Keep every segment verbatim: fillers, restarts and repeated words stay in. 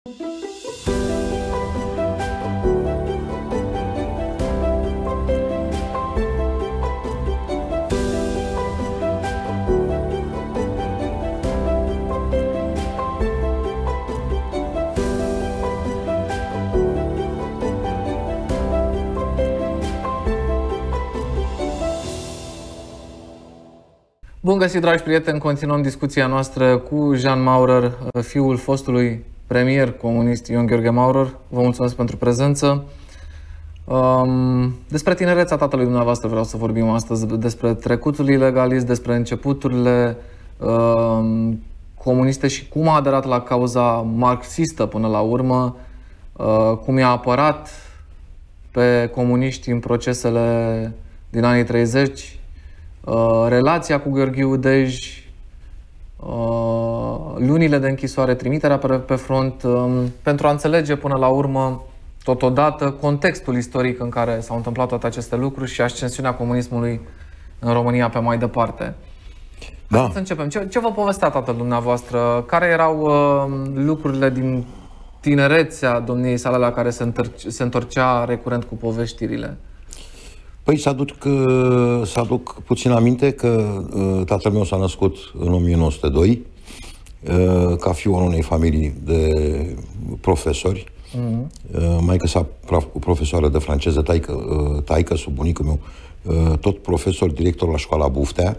Bun găsit, dragi prieteni! Continuăm discuția noastră cu Jean Maurer, fiul fostului premier comunist Ion Gheorghe Maurer. Vă mulțumesc pentru prezență. Despre tinerețea tatălui dumneavoastră vreau să vorbim astăzi, despre trecutul ilegalist, despre începuturile comuniste și cum a aderat la cauza marxistă până la urmă, cum i-a apărat pe comuniști în procesele din anii treizeci, relația cu Gheorghiu Dej, lunile de închisoare, trimiterea pe, pe front, pentru a înțelege până la urmă, totodată, contextul istoric în care s-au întâmplat toate aceste lucruri și ascensiunea comunismului în România pe mai departe. Da. Să începem. Ce, ce vă povestea tatăl dumneavoastră? Care erau uh, lucrurile din tinerețea domniei sale la care se, se întorcea recurent cu poveștirile? Păi să aduc, să aduc puțin aminte că uh, tatăl meu s-a născut în o mie nouă sute doi, uh, ca fiul al unei familii de profesori. Mm-hmm. uh, Maică sa profesoară de franceză, taică, uh, taică sub bunicul meu, uh, tot profesor, director la școala Buftea,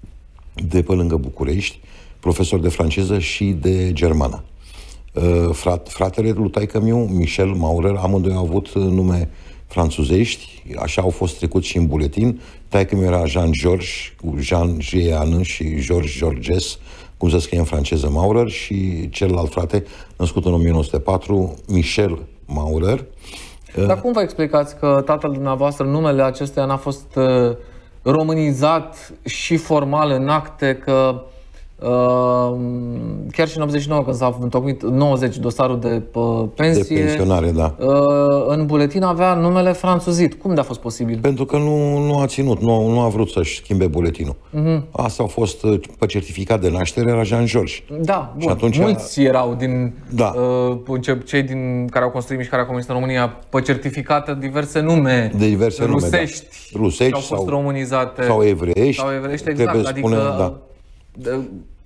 de pe lângă București, profesor de franceză și de germană. Uh, frat, fratele lui taică meu, Michel Maurer, amândoi au avut nume franțuzești, așa au fost trecuți și în buletin. Taică-mi era Jean-Georges, cu Jean Jean și Georges Georges, cum se scrie în franceză, Maurer, și celălalt frate, născut în o mie nouă sute patru, Michel Maurer. Dar cum vă explicați că tatăl dumneavoastră, numele acestuia n-a fost uh, românizat și formal în acte, că Uh, chiar și în optzeci și nouă, când s-a întocmit nouăzeci dosarul de uh, pensie, de pensionare, da. uh, în buletin avea numele franțuzit. Cum de a fost posibil? Pentru că nu, nu a ținut, nu, nu a vrut să-și schimbe buletinul. Uh-huh. Asta a fost, pe certificat de naștere era Jean-Georges. Da, bun. Și atunci mulți erau din da. uh, cei din care au construit mișcarea comunistă în România pe certificate diverse nume, de diverse rusești, nume, da. Rusești au fost sau, românizate, sau evreiești, sau evreiești, exact, trebuie adică spune, da. De,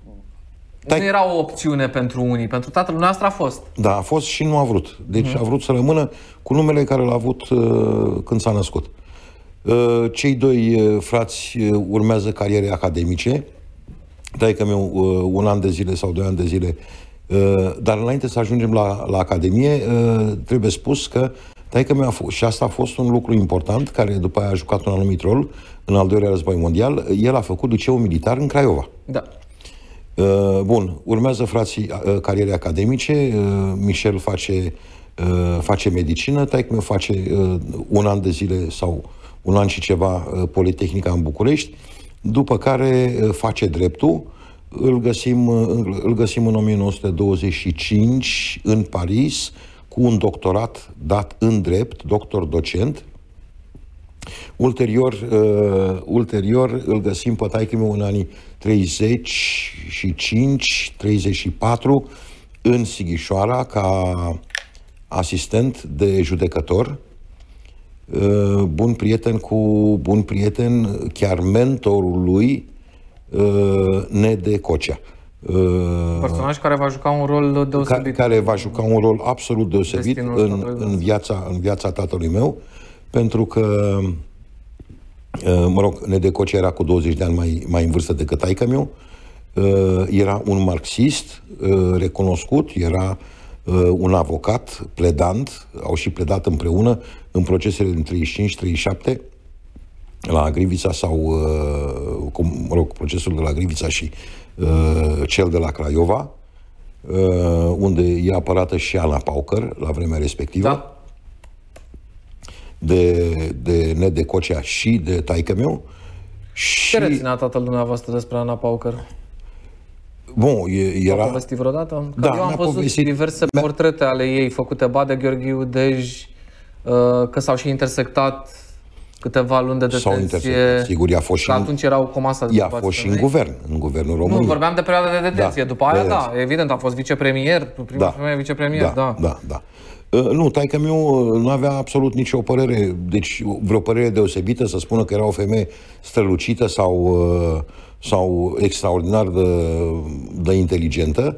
nu era o opțiune pentru unii, pentru tatăl nostru a fost. Da, a fost și nu a vrut. Deci uh-huh. a vrut să rămână cu numele care l-a avut uh, când s-a născut. Uh, cei doi uh, frați uh, urmează cariere academice. Taică meu uh, un an de zile sau doi ani de zile. Uh, dar înainte să ajungem la, la Academie, uh, trebuie spus că taică meu a fost, și asta a fost un lucru important, care după aia a jucat un anumit rol în al doilea război mondial. El a făcut liceul militar în Craiova. Da. Bun, urmează frații cariere academice, Michel face, face medicină, taică-meu face un an de zile sau un an și ceva Politehnica în București, după care face dreptul, îl găsim, îl găsim în o mie nouă sute douăzeci și cinci în Paris, cu un doctorat dat în drept, doctor docent. Ulterior, uh, ulterior îl găsim pe taică-meu în anii treizeci și cinci treizeci și patru în Sighișoara ca asistent de judecător, uh, bun prieten cu bun prieten, chiar mentorul lui, uh, Nede Cocea. Uh, Personaj care va juca un rol deosebit. Care va juca un rol absolut deosebit în, în, viața, în viața tatălui meu, pentru că mă rog, Nede Cocea era cu douăzeci de ani mai, mai în vârstă decât taică-meu. Era un marxist recunoscut, era un avocat pledant, au și pledat împreună în procesele din treizeci și cinci treizeci și șapte la Grivița sau, mă rog, procesul de la Grivița și cel de la Craiova, unde e apărată și Ana Paucăr la vremea respectivă. Da. De, de Nede Cocea și de taică-meu. Ce reținea tatăl dumneavoastră despre Ana Paucăr? Bun, era... A povestit vreodată? Că da, eu am văzut povestit... diverse portrete ale ei făcute, ba de Gheorghiu Dej, că s-au și intersectat câteva luni de detenție. Sigur, ea a fost și în, atunci erau comasați. Ea a fost și în guvern, în guvernul României. Nu, vorbeam de perioada de detenție. Da, După aia, de da, evident, a fost vicepremier, prima da, femeie vicepremier, da. Da, da, da. Uh, nu, taică-miu nu avea absolut nicio părere, deci vreo părere deosebită să spună că era o femeie strălucită sau, uh, sau extraordinar de, de inteligentă.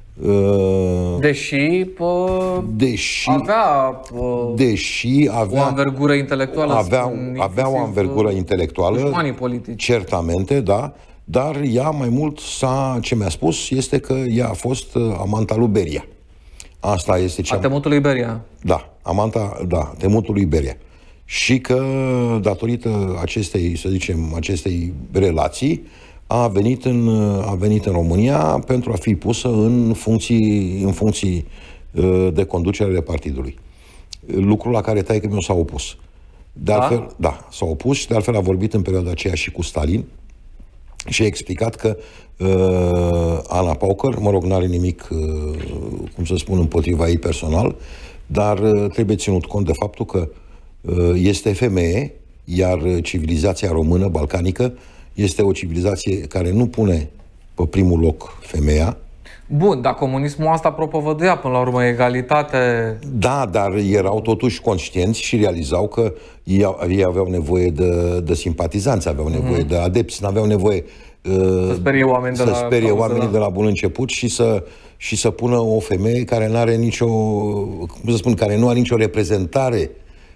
Uh, deși, pă, deși avea, pă, deși avea o anvergură intelectuală. Avea, avea o anvergură intelectuală, certamente, da, dar ea mai mult s-a, ce mi-a spus este că ea a fost amanta lui Beria. Asta este cea... A temutului Beria. Da, amanta, da, temutului Beria. Și că, datorită acestei, să zicem, acestei relații, a venit în, a venit în România pentru a fi pusă în funcții, în funcții de conducere ale partidului. Lucrul la care taică-miu s-a opus. De altfel, da, da s-a opus și de altfel a vorbit în perioada aceea și cu Stalin și a explicat că uh, Ana Pauker, mă rog, n-are nimic, uh, cum să spun, împotriva ei personal, dar uh, trebuie ținut cont de faptul că uh, este femeie, iar civilizația română, balcanică, este o civilizație care nu pune pe primul loc femeia. Bun, dar comunismul asta propovăduia până la urmă egalitate. Da, dar erau totuși conștienți și realizau că ei, ei aveau nevoie de, de simpatizanți, aveau nevoie mm. de adepți, nu aveau nevoie să sperie oamenii, să de, la sperie oamenii de la bun început și să, și să pună o femeie care nu are nicio, cum să spun, care nu are nicio reprezentare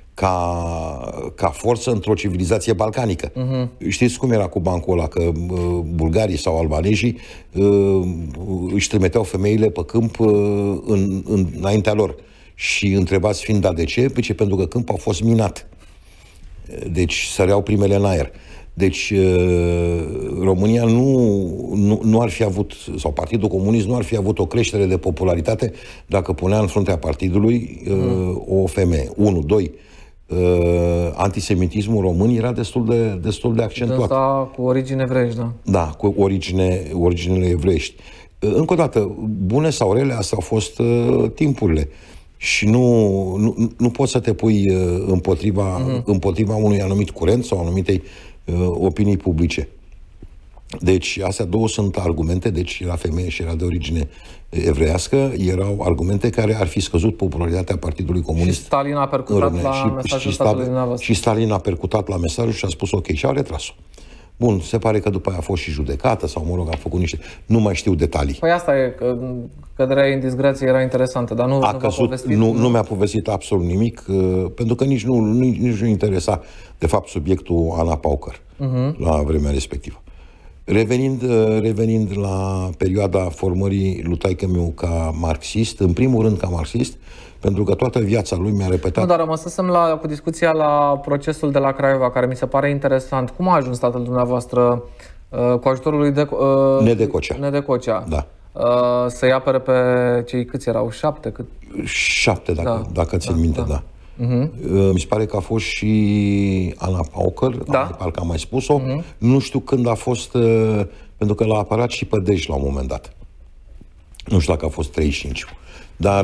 ca, ca forță într-o civilizație balcanică. Uh-huh. Știți cum era cu bancul ăla, că uh, bulgarii sau albanezii uh, își trimiteau femeile pe câmp uh, în, în, înaintea lor. Și întrebați fiind, da, de ce? Păi, pentru că câmpul a fost minat. Deci săreau primele în aer. Deci uh, România nu, nu, nu ar fi avut, sau Partidul Comunist nu ar fi avut o creștere de popularitate dacă punea în fruntea partidului uh, uh-huh. o femeie. Unu, doi, Uh, antisemitismul român era destul de, destul de accentuat. Asta cu origine evreiești, da? Da, cu origine, originele evreiești. Uh, încă o dată, bune sau rele, astea au fost uh, timpurile. Și nu, nu, nu poți să te pui uh, împotriva, uh-huh. împotriva unui anumit curent sau anumitei uh, opinii publice. Deci, astea două sunt argumente, deci era femeie și era de origine evreiască, erau argumente care ar fi scăzut popularitatea Partidului Comunist. Și Stalin a percutat la și, mesajul și, statului dumneavoastră. Și Stalin a percutat la mesajul și a spus ok, și a retras-o. Bun, se pare că după aia a fost și judecată sau, mă rog, a făcut niște... Nu mai știu detalii. Păi asta e, că căderea în disgrație era interesantă, dar nu, a nu căzut, povestit, nu, nu mi-a povestit absolut nimic, uh, pentru că nici nu, nici, nici nu interesa, de fapt, subiectul Ana Pauker uh-huh. la vremea respectivă. Revenind, revenind la perioada formării lui taică-miu ca marxist, în primul rând ca marxist, pentru că toată viața lui mi-a repetat... Nu, dar rămăsesem la, cu discuția la procesul de la Craiova, care mi se pare interesant. Cum a ajuns tatăl dumneavoastră, uh, cu ajutorul lui de, uh, Nedecocea. Nedecocea, da. uh, să-i apere pe cei câți erau? Șapte? Cât? Șapte, dacă, da. dacă țin da, minte, da. da. Uh-huh. Mi se pare că a fost și Ana Pauker, da. parcă am mai spus-o. Uh-huh. Nu știu când a fost, pentru că l-a apărat și pe Dej la un moment dat. Nu știu dacă a fost treizeci și cinci. Dar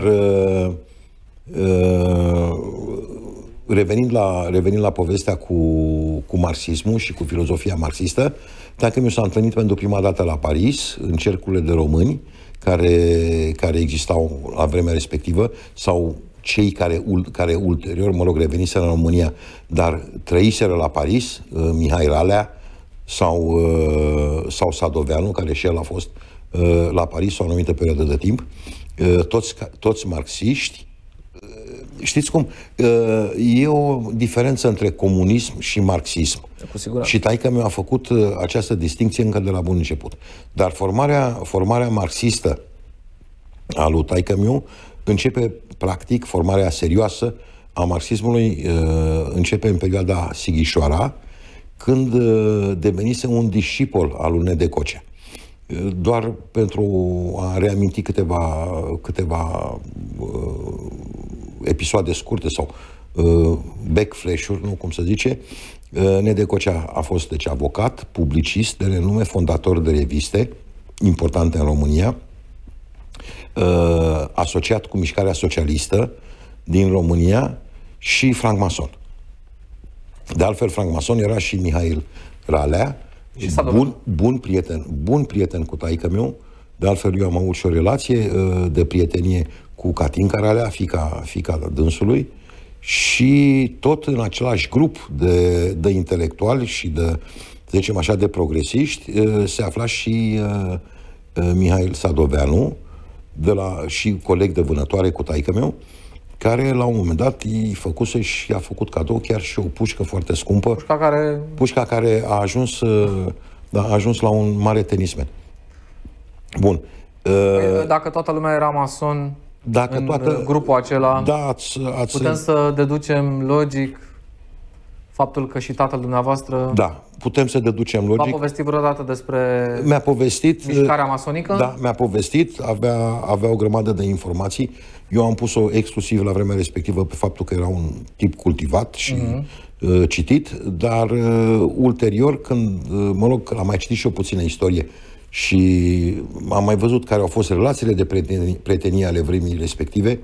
revenind la, revenind la povestea cu, cu marxismul și cu filozofia marxistă, dacă mi s-a întâlnit pentru prima dată la Paris, în cercurile de români care, care existau la vremea respectivă, sau cei care, care ulterior, mă rog, reveniseră în România, dar trăiseră la Paris, Mihai Ralea sau, sau Sadoveanu, care și el a fost la Paris o anumită perioadă de timp, toți, toți marxiști. Știți cum? E o diferență între comunism și marxism. Și taică-miu a făcut această distinție încă de la bun început. Dar formarea, formarea marxistă a lui taică-miu începe, practic, formarea serioasă a marxismului începe în perioada Sighișoara, când devenise un discipol al lui Nedecocea. Doar pentru a reaminti câteva, câteva uh, episoade scurte sau uh, backflash-uri, nu cum să zice, uh, Nedecocea a fost deci avocat, publicist de renume, fondator de reviste importante în România, uh, asociat cu Mișcarea Socialistă din România și francmason. De altfel, francmason era și Mihail Ralea, și bun, bun prieten, bun prieten cu taică meu. De altfel, eu am avut și o relație uh, de prietenie cu Catinca Ralea, fica, fica dânsului, și tot în același grup de, de intelectuali și de, să zicem așa, de progresiști, uh, se afla și uh, uh, Mihail Sadoveanu, de la, și coleg de vânătoare cu taică meu, care la un moment dat i făcuse și a făcut cadou chiar și o pușcă foarte scumpă. Pușca care... Pușca care a ajuns, da, a ajuns la un mare tenismen. Bun. Dacă toată lumea era mason Dacă în toată, grupul acela, da, ați, ați, putem să deducem logic faptul că și tatăl dumneavoastră... Da, putem să deducem logic. V-a povestit vreodată despre mi-a povestit, mișcarea masonică? Da, mi-a povestit, avea, avea o grămadă de informații. Eu am pus-o exclusiv la vremea respectivă pe faptul că era un tip cultivat și uh-huh. uh, citit, dar uh, ulterior, când, uh, mă rog, am mai citit și o puțină istorie și am mai văzut care au fost relațiile de prietenie, prietenie ale vremii respective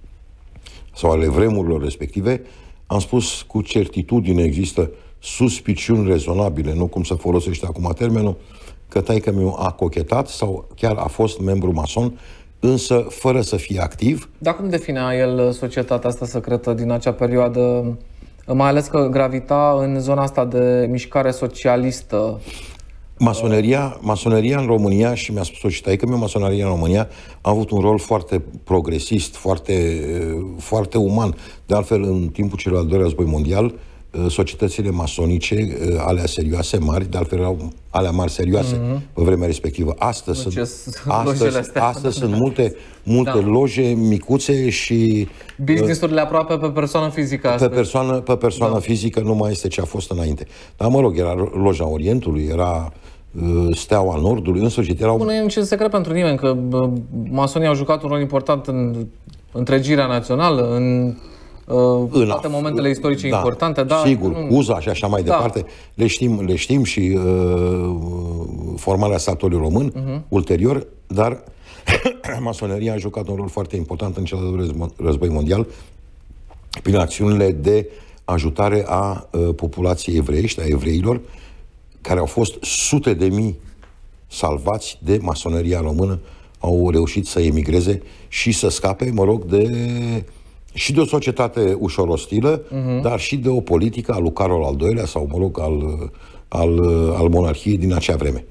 sau ale vremurilor respective, am spus cu certitudine, există suspiciuni rezonabile, nu cum să folosește acum termenul, că taică-miu a cochetat sau chiar a fost membru mason, însă fără să fie activ. Dar cum definea el societatea asta secretă din acea perioadă, mai ales că gravita în zona asta de mișcare socialistă? Masoneria, masoneria în România, și mi-a spus-o și taică-miu, masoneria în România a avut un rol foarte progresist, foarte, foarte uman. De altfel, în timpul celui al doilea război mondial, societățile masonice, alea serioase mari, de altfel erau alea mari serioase mm-hmm. pe vremea respectivă. Astăzi, sunt, astăzi, astăzi sunt multe, multe da. loje micuțe și... Business-urile uh, aproape pe persoană fizică. Pe persoană, pe persoană da. fizică nu mai este ce a fost înainte. Dar mă rog, era Loja Orientului, era uh, Steaua Nordului, în sfârșit erau... Nu e niciun secret pentru nimeni că uh, masonia au jucat un rol important în întregirea națională, în... Uh, în toate momentele istorice da, importante, da, sigur, nu... U Z A și așa mai da. departe, le știm, le știm și uh, formarea statului român uh-huh. ulterior, dar masoneria a jucat un rol foarte important în cel de-al doilea război mondial prin acțiunile de ajutare a uh, populației evreiești, a evreilor, care au fost sute de mii salvați de masoneria română, au reușit să emigreze și să scape, mă rog, de... și de o societate ușor ostilă, uh-huh. dar și de o politică a lui Carol al doilea sau, mă rog, al, al, al monarhiei din acea vreme.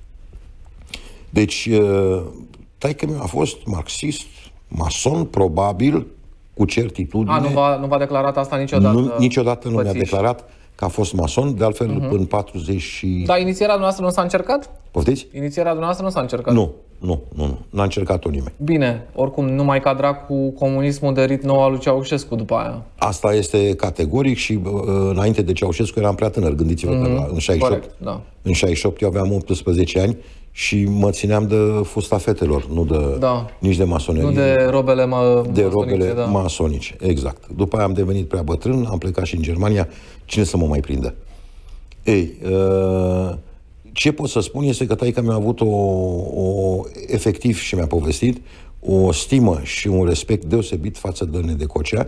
Deci, taică-miu a fost marxist, mason, probabil, cu certitudine. A, nu v-a, nu v-a declarat asta niciodată? Nu, niciodată nu mi-a declarat că a fost mason, de altfel, uh-huh. în patruzeci și... Dar inițierea noastră nu s-a încercat? Poftiți? Inițierea noastră nu s-a încercat? Nu, nu, nu, nu. N-a încercat-o nimeni. Bine, oricum nu mai cadra cu comunismul de rit nou al lui Ceaușescu după aia. Asta este categoric și uh, înainte de Ceaușescu eram prea tânăr. Gândiți-vă mm-hmm. că la, în șaizeci și opt, corect, da. în șaizeci și opt eu aveam optsprezece ani și mă țineam de fusta fetelor, nu de, da. nici de masonerie. Nu de robele, ma de robele da. masonice, exact. După aia am devenit prea bătrân, am plecat și în Germania. Cine să mă mai prindă? Ei, uh, ce pot să spun este că taică mi-a avut o, o, efectiv, și mi-a povestit, o stimă și un respect deosebit față de Nedecocea.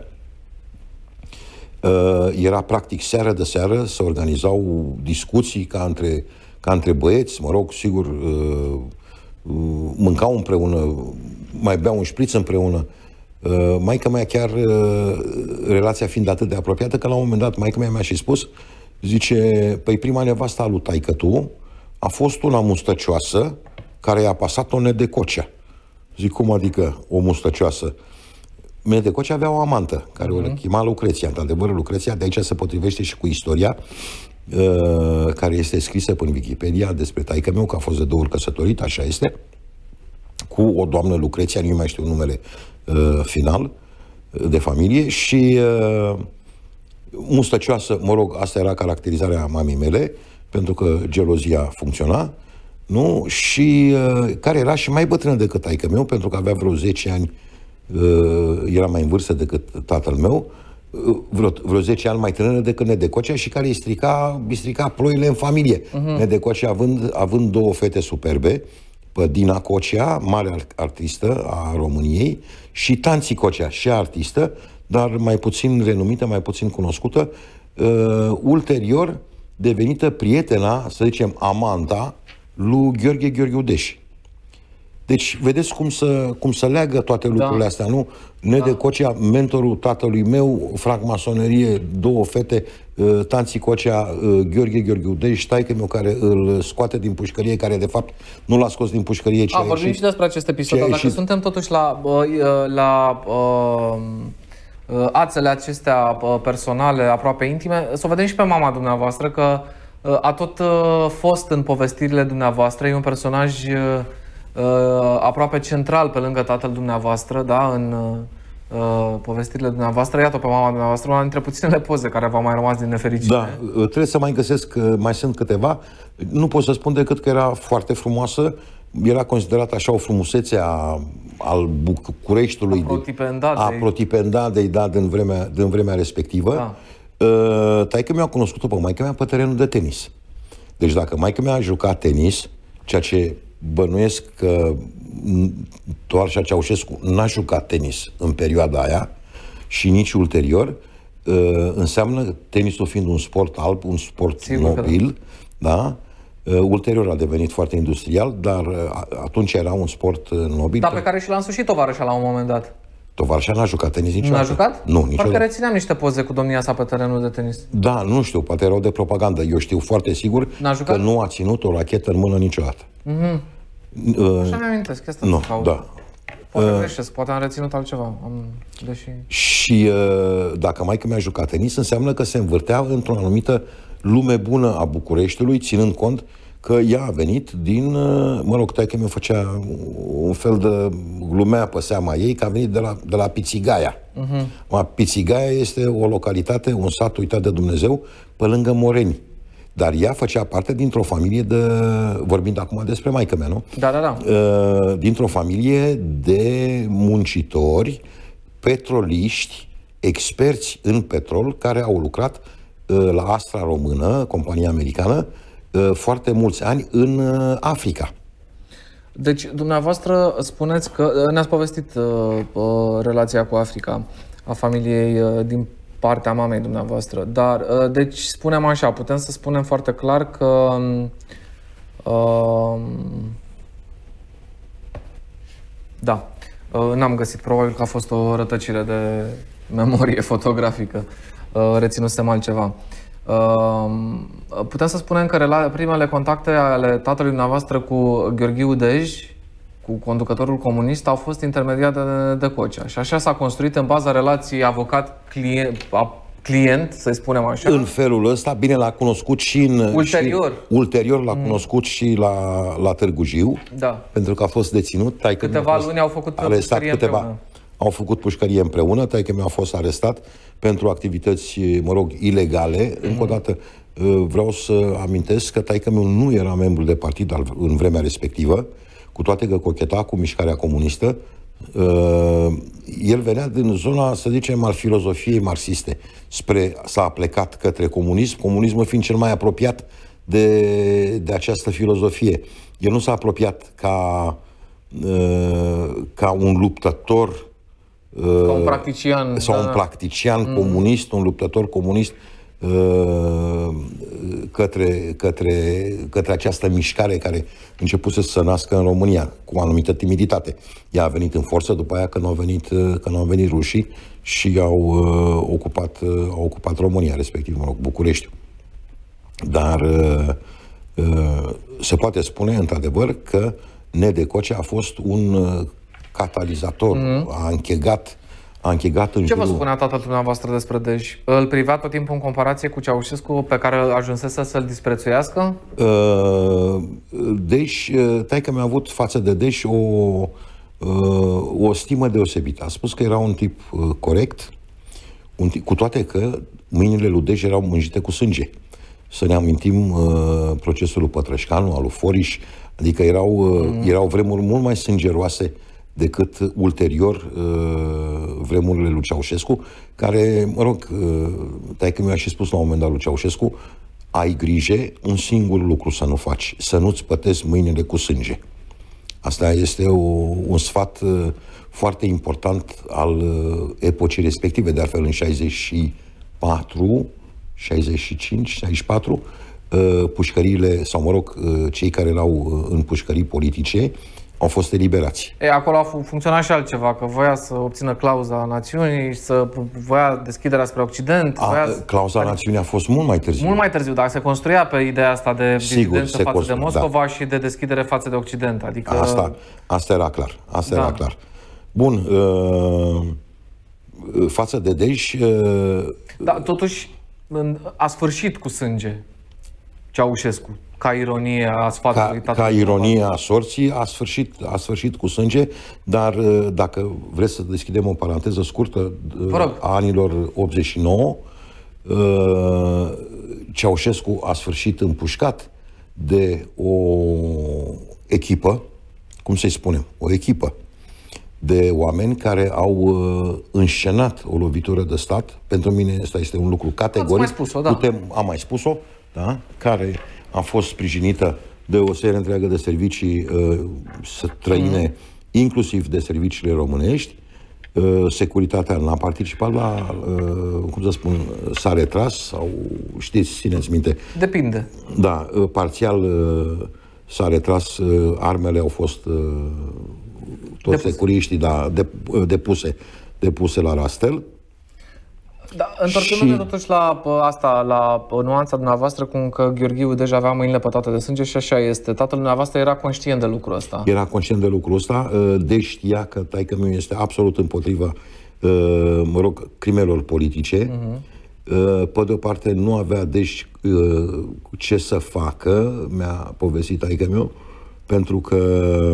Uh, era practic seară de seară, se organizau discuții ca între, ca între băieți, mă rog, sigur, uh, uh, mâncau împreună, mai beau un șpriț împreună. Uh, maica mea chiar, uh, relația fiind atât de apropiată, că la un moment dat maica mea mi-a și spus, zice, păi prima nevastă a lui taică-tu a fost una mustăcioasă care i-a pasat o Nedecocea. Zic, cum adică o mustăcioasă? Nedecocea avea o amantă, care uh-huh. o chema Lucreția. Într-adevăr, Lucreția, de aici se potrivește și cu istoria uh, care este scrisă în Wikipedia despre taică-meu, că a fost de două ori căsătorit, așa este, cu o doamnă Lucreția, nu mai știu numele uh, final, uh, de familie, și uh, mustăcioasă, mă rog, asta era caracterizarea mamei mele, pentru că gelozia funcționa, nu? Și uh, care era și mai bătrână decât taică meu, pentru că avea vreo zece ani, uh, era mai în vârstă decât tatăl meu, uh, vreo, vreo zece ani mai tânără decât Nedecocea și care îi strica, îi strica ploile în familie. Uh-huh. Nedecocea având, având două fete superbe, pe Dina Cocea, mare artistă a României, și Tanții Cocea, și artistă, dar mai puțin renumită, mai puțin cunoscută, uh, ulterior devenită prietena, să zicem, amanta lui Gheorghe Gheorghiudeș. Deci, vedeți cum să, cum să leagă toate lucrurile da. astea, nu? Nede da. Cocea, mentorul tatălui meu, francmasonerie, două fete, uh, tanții Cocea, uh, Gheorghe Gheorghiudeș, taică meu care îl scoate din pușcărie, care de fapt nu l-a scos din pușcărie, ci a, vorbim și despre acest episod, dar dacă ieșit... suntem totuși la, uh, la uh, uh, ațele acestea personale, aproape intime, să o vedem și pe mama dumneavoastră, că uh, a tot uh, fost în povestirile dumneavoastră, e un personaj... Uh, Uh, aproape central pe lângă tatăl dumneavoastră, da, în uh, povestirile dumneavoastră. Iată pe mama dumneavoastră, una dintre puținele poze care v-au mai rămas din nefericire. Da, trebuie să mai găsesc, mai sunt câteva. Nu pot să spun decât că era foarte frumoasă. Era considerată așa o frumusețe a, al Bucureștiului, a protipendadei, a protipendadei da, din, vremea, din vremea respectivă. Da. Uh, taică mi-a cunoscut-o pe maică mea pe terenul de tenis. Deci dacă maică mea a jucat tenis, ceea ce bănuiesc că Toarșa Ceaușescu n-a jucat tenis în perioada aia și nici ulterior, înseamnă tenisul fiind un sport alb, un sport Sigur nobil, da? Ulterior a devenit foarte industrial, dar atunci era un sport nobil. Dar pe care și l-a însușit tovarășa la un moment dat. Tovarășa n-a jucat tenis niciodată. N-a jucat? Nu, niciodată. Parcă rețineam niște poze cu domnia sa pe terenul de tenis. Da, nu știu, poate erau de propagandă. Eu știu foarte sigur că nu a ținut o rachetă în mână niciodată. Mm-hmm. Uh, Așa mi-amintesc, asta nu, da. Poate uh, greșesc, poate am reținut altceva. Am, deși... Și uh, dacă maică mi-a jucat tenis, înseamnă că se învârtea într-o anumită lume bună a Bucureștiului, ținând cont că ea a venit din, uh, mă rog, taică mi-o făcea un fel de glumea pe seama ei, că a venit de la, de la Pițigaia. Uh-huh. Pițigaia este o localitate, un sat uitat de Dumnezeu, pe lângă Moreni. Dar ea făcea parte dintr-o familie de... Vorbind acum despre maică mea, nu? Da, da, da. Dintr-o familie de muncitori, petroliști, experți în petrol, care au lucrat la Astra Română, compania americană, foarte mulți ani în Africa. Deci, dumneavoastră spuneți că... Ne-ați povestit uh, relația cu Africa, a familiei uh, din partea mamei dumneavoastră. Dar, deci, spunem așa, putem să spunem foarte clar că uh, da, uh, n-am găsit, probabil că a fost o rătăcire de memorie fotografică, uh, reținusem altceva. Uh, putem să spunem că primele contacte ale tatălui dumneavoastră cu Gheorghiu Dej, cu conducătorul comunist, au fost intermediate de, de Cocea. Și așa s-a construit în baza relației avocat-client, client, să spunem așa. În felul ăsta, bine, l-a cunoscut și în... Ulterior. Și, ulterior l-a mm. cunoscut și la, la Târgu Jiu, da. Pentru că a fost deținut. Taică câteva luni au făcut pușcărie câteva, împreună. Au făcut pușcărie împreună, taică mi-a fost arestat pentru activități, mă rog, ilegale. Mm. Încă o dată vreau să amintesc că taică meu nu era membru de partid în vremea respectivă, cu toate că cocheta cu mișcarea comunistă. Uh, el venea din zona, să zicem, al filozofiei marxiste. Spre, s-a plecat către comunism, comunismul fiind cel mai apropiat de, de această filozofie. El nu s-a apropiat ca, uh, ca un luptător uh, ca un practician, sau da, un practician mm. comunist, un luptător comunist Către, către, către această mișcare care începuse să se nască în România cu o anumită timiditate. Ea a venit în forță după aia când au venit, când au venit rușii și au uh, ocupat, uh, au ocupat România, respectiv, mă rog, București. Dar uh, uh, se poate spune, într-adevăr, că Nede Cocea a fost un uh, catalizator, mm. a închegat A închegat în Ce jurul... vă spunea tatăl dumneavoastră despre Dej? Îl privea tot timpul în comparație cu Ceaușescu, pe care ajunsese să-l disprețuiască? Uh, Dej, taică mi-a avut față de Dej o, uh, o stimă deosebită. A spus că era un tip uh, corect, un tip, cu toate că mâinile lui Dej erau mânjite cu sânge. Să ne amintim uh, procesul lui Pătrășcanu, al lui Foriș, adică erau, uh, mm. erau vremuri mult mai sângeroase decât ulterior vremurile lui Ceaușescu, care, mă rog, taică mi-a și spus la un moment dat lui Ceaușescu, ai grijă un singur lucru să nu faci, să nu-ți pătezi mâinile cu sânge. Asta este o, un sfat foarte important al epocii respective. De altfel, în șaizeci și patru, șaizeci și cinci șaizeci și patru, pușcăriile, sau mă rog, cei care erau în pușcării politice au fost eliberați. E, acolo a funcționat și altceva, că voia să obțină clauza națiunii, să voia deschiderea spre Occident. A, voia... Clauza adică, națiunii a fost mult mai târziu. Mult mai târziu, dar se construia pe ideea asta de dizidență față constru... de Moscova da. și de deschidere față de Occident. Adică... Asta, asta era clar. Asta da. era clar. Bun, uh, față de Dej... Uh, da, totuși a sfârșit cu sânge Ceaușescu. Ca ironie a sfatului ca, ca ironie a sorții, a sfârșit, a sfârșit cu sânge, dar dacă vreți să deschidem o paranteză scurtă a anilor optzeci și nouă, Ceaușescu a sfârșit împușcat de o echipă, cum să-i spunem, o echipă de oameni care au înscenat o lovitură de stat. Pentru mine ăsta este un lucru categoric. Ați mai spus-o, da. Putem, am mai spus-o, da? Care a fost sprijinită de o serie întreagă de servicii uh, străine, mm. inclusiv de serviciile românești. Uh, securitatea n-a participat la, uh, cum să spun, s-a retras sau știți, țineți minte. Depinde. Da, uh, parțial uh, s-a retras, uh, armele au fost uh, toți depuse. securiștii da, de, uh, depuse, depuse la rastel. Da, întorcându-ne și... totuși la asta, la nuanța dumneavoastră, cum că Gheorghiu deja avea mâinile pătate de sânge și așa este. Tatăl dumneavoastră era conștient de lucrul ăsta. Era conștient de lucrul ăsta, deci știa că taică-miu este absolut împotriva, mă rog, crimelor politice. Uh-huh. Pe de o parte nu avea deci ce să facă, mi-a povestit taică-miu, pentru că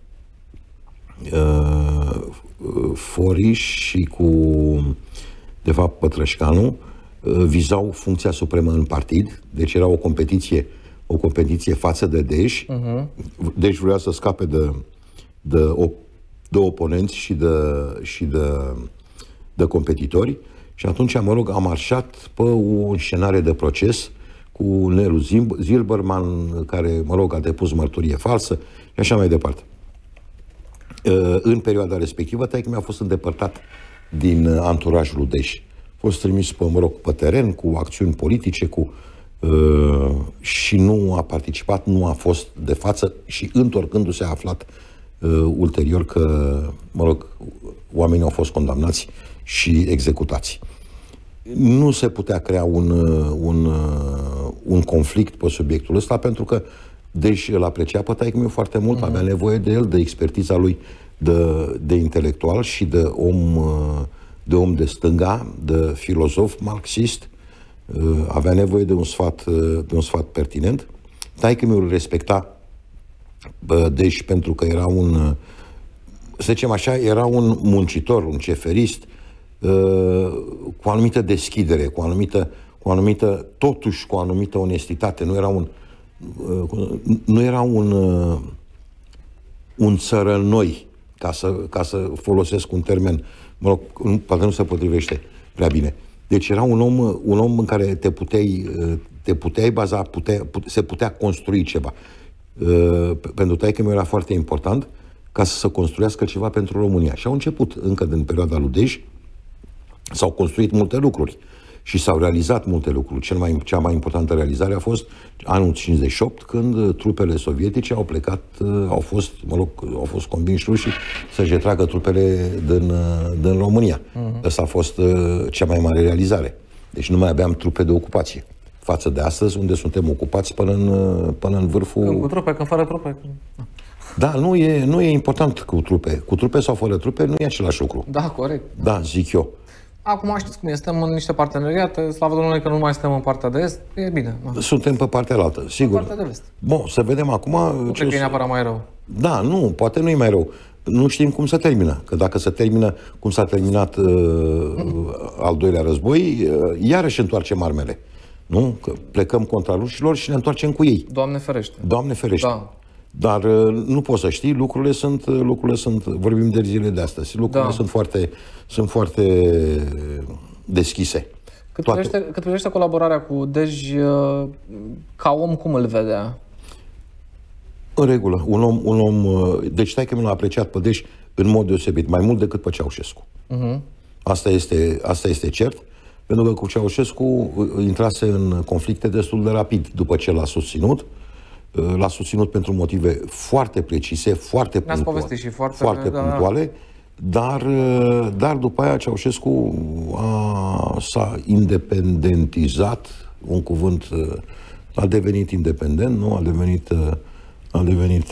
Foriș și cu de fapt Pătrășcanu, vizau funcția supremă în partid, deci era o competiție, o competiție față de Dej. Uh-huh. Dej vrea să scape de, de, de oponenți și de, și de, de competitori și atunci, mă rog, a marșat pe o scenare de proces cu Nelu Zilberman, care, mă rog, a depus mărturie falsă și așa mai departe. În perioada respectivă, taică-mi a fost îndepărtat din anturajul lui Dej. A fost trimis pe, mă rog, pe teren, cu acțiuni politice, cu, uh, și nu a participat, nu a fost de față și întorcându-se a aflat uh, ulterior că, mă rog, oamenii au fost condamnați și executați. Nu se putea crea un, un, un conflict pe subiectul ăsta, pentru că Dej îl aprecia pe taică-miu foarte mult, mm-hmm. avea nevoie de el, de expertiza lui de, de intelectual și de om, de om de stânga, de filozof marxist. Avea nevoie de un sfat, de un sfat pertinent. Taică-miu îl respecta Dej pentru că era un, să zicem așa, era un muncitor, un ceferist, cu anumită deschidere, cu anumită, cu anumită, totuși cu anumită onestitate. Nu era un nu era un un țărănoi, ca să, ca să folosesc un termen, mă rog, poate nu se potrivește prea bine. Deci era un om, un om în care te puteai, te puteai baza, putea, pute, se putea construi ceva. Pentru taică-miu era foarte important ca să se construiască ceva pentru România. Și au început, încă din perioada lui Dej, s-au construit multe lucruri și s-au realizat multe lucruri. Cel mai, cea mai importantă realizare a fost anul cincizeci și opt, când trupele sovietice au plecat, au fost, mă rog, au fost convinși rușii să-și retragă trupele din, din România. Uh-huh. Asta a fost uh, cea mai mare realizare. Deci nu mai aveam trupe de ocupație. Față de astăzi, unde suntem ocupați până în, până în vârful... Când cu trupe, când fără trupe. Da, nu e, nu e important cu trupe. Cu trupe sau fără trupe nu e același lucru. Da, corect. Da, zic eu. Acum știți cum e, suntem în niște parteneriate, slavă Domnului că nu mai suntem în partea de est, e bine. Da. Suntem pe partea altă, sigur. Pe partea de vest. Bun, să vedem acum... Nu cred că e neapărat mai rău. Da, nu, poate nu e mai rău. Nu știm cum se termină, că dacă se termină cum s-a terminat uh, al doilea război, uh, iarăși întoarcem armele. Nu? Că plecăm contra rușilor și ne întoarcem cu ei. Doamne ferește. Doamne ferește. Da. Dar uh, nu poți să știi, lucrurile sunt, lucrurile sunt, vorbim de zile de astăzi, lucrurile da. sunt foarte, sunt foarte deschise. Cât privește, cât privește colaborarea cu Dej, ca om, cum îl vedea? În regulă, un om, un om deci taică-miu l-a apreciat pe Dej în mod deosebit, mai mult decât pe Ceaușescu. Uh-huh. Asta este, asta este cert. Pentru că cu Ceaușescu intrase în conflicte destul de rapid după ce l-a susținut. L-a susținut pentru motive foarte precise, foarte punctuale, și foarte, foarte da, punctuale, dar, dar după aia Ceaușescu a, s-a independentizat, un cuvânt, a devenit independent, nu? A devenit, a devenit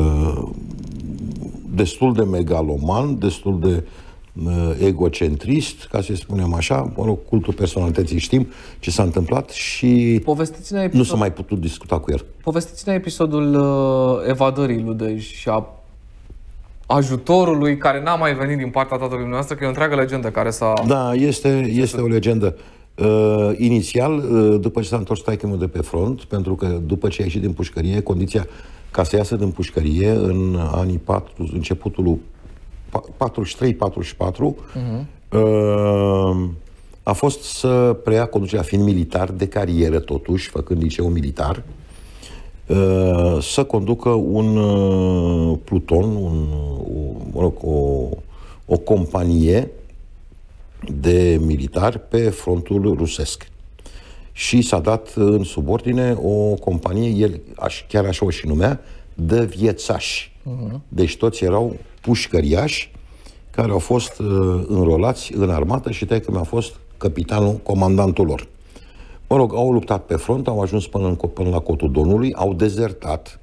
destul de megaloman, destul de egocentrist, ca să spunem așa, mă rog, cultul personalității, știm ce s-a întâmplat și episod... nu s-a mai putut discuta cu el. Povestiți-ne episodul uh, evadării lui Dej și a ajutorului care n-a mai venit din partea tatălui dumneavoastră, că e o întreagă legendă care s-a... Da, este, este o legendă. Uh, inițial, uh, după ce s-a întors taică-miu de pe front, pentru că după ce a ieșit din pușcărie, condiția ca să iasă din pușcărie în anii patru, începutul patruzeci și trei patruzeci și patru, uh-huh. uh, a fost să preia conducerea, fiind militar de carieră totuși, făcând liceu militar, uh, să conducă un uh, pluton, un, o, mă rog, o, o companie de militari pe frontul rusesc. Și s-a dat în subordine o companie, el chiar așa o și numea, de viețași. Uh-huh. Deci toți erau pușcăriași care au fost uh, înrolați în armată și taică-mi a fost capitanul, comandantul lor. Mă rog, au luptat pe front, au ajuns până, în, până la Cotul Donului, au dezertat,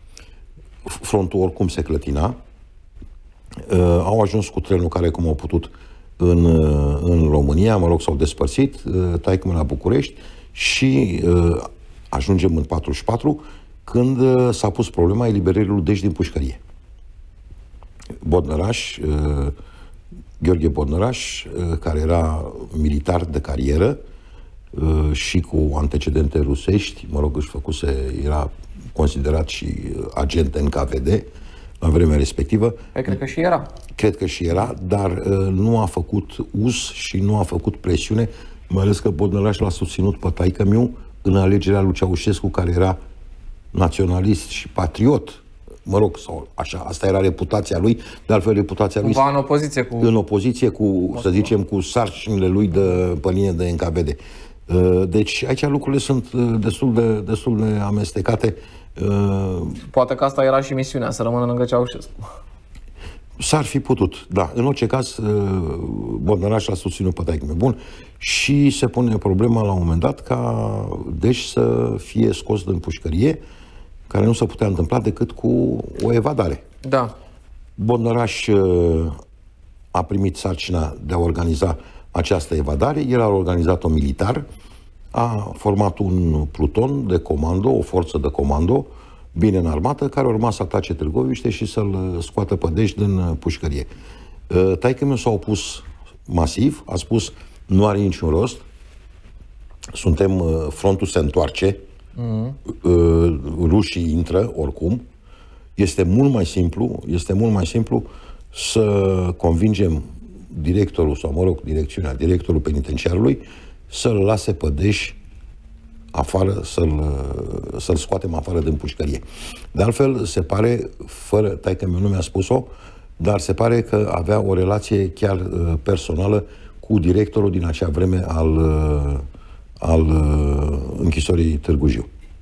frontul oricum se clătina, uh, au ajuns cu trenul care cum au putut în, uh, în România, mă rog, s-au despărțit, uh, taică-mi la București și uh, ajungem în patruzeci și patru, când uh, s-a pus problema eliberării lui Dej din pușcărie. Bodnăraș, uh, Gheorghe Bodnăraș, uh, care era militar de carieră uh, și cu antecedente rusești, mă rog, își făcuse, era considerat și agent N K V D la vremea respectivă. Păi, cred că și era. Cred că și era, dar uh, nu a făcut uz și nu a făcut presiune, mai ales că Bodnăraș l-a susținut pe taică-miu în alegerea lui Ceaușescu, care era naționalist și patriot. Mă rog, sau așa, asta era reputația lui, de altfel reputația lui... Cumva în opoziție cu... În opoziție cu, Moscova. Să zicem, cu sarcinile lui de, pe linie de N K V D. Deci aici lucrurile sunt destul de, destul de amestecate. Poate că asta era și misiunea, să rămână lângă Ceaușescu. S-ar fi putut, da. În orice caz, Bodnăraș l-a susținut pe taică-miu. Bun. Și se pune problema la un moment dat ca Dej să fie scos din pușcărie, care nu se putea întâmpla decât cu o evadare. Da. Bodnăraș a primit sarcina de a organiza această evadare. El a organizat-o militar, a format un pluton de comando, o forță de comando, bine înarmată, care urma să atace Târgoviște și să-l scoată pe Dej din pușcărie. Taică-miu s-a opus masiv, a spus nu are niciun rost, suntem, frontul se întoarce, mm-hmm. rușii intră oricum, este mult mai simplu, este mult mai simplu să convingem directorul, sau mă rog, direcțiunea, directorul penitenciarului să-l lase pe Dej afară, să-l, să-l scoatem afară din pușcărie. De altfel, se pare, fără, taică-miu nu mi-a spus-o, dar se pare că avea o relație chiar uh, personală cu directorul din acea vreme al, uh, al uh, închisorii Târgu Jiu.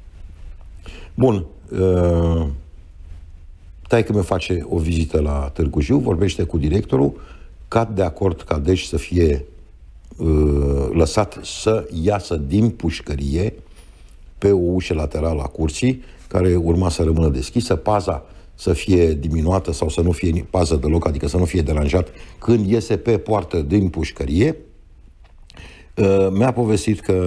Bun. Uh, taică-miu face o vizită la Târgu Jiu, vorbește cu directorul, cad de acord ca Dej să fie uh, lăsat să iasă din pușcărie pe o ușă laterală a curții, care urma să rămână deschisă, paza să fie diminuată sau să nu fie pază deloc, adică să nu fie deranjat când iese pe poartă din pușcărie. Uh, mi-a povestit că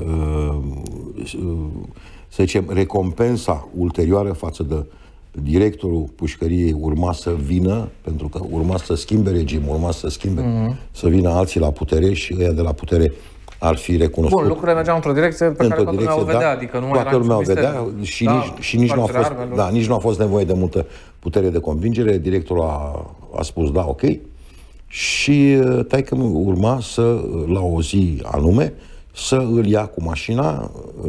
uh, să zicem, recompensa ulterioară față de directorul pușcăriei urma să vină, pentru că urma să schimbe regimul, urma să schimbe, mm-hmm. să vină alții la putere și ăia de la putere ar fi recunoscut. Bun, lucrurile mergeau într-o direcție pe care toată lumea o vedea, da, adică nu toată era lumea o vedea și, da, nici, și nici, nu a fost, da, nici nu a fost nevoie de multă putere de convingere. Directorul a, a spus da, ok. Și taică-miu urma să, la o zi anume, să îl ia cu mașina,